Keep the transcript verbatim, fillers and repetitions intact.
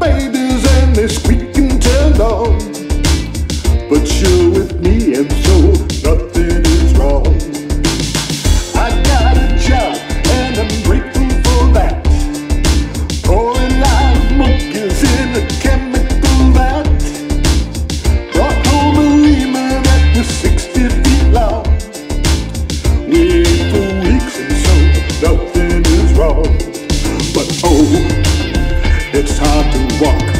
babies and they squeak and turn on, but you're with me and so nothing is wrong. I got a job and I'm grateful for that, pouring live monkeys in a chemical vat. Brought home a lemur that was sixty feet long. We ate for weeks and so nothing is wrong. But oh, it's hard to walk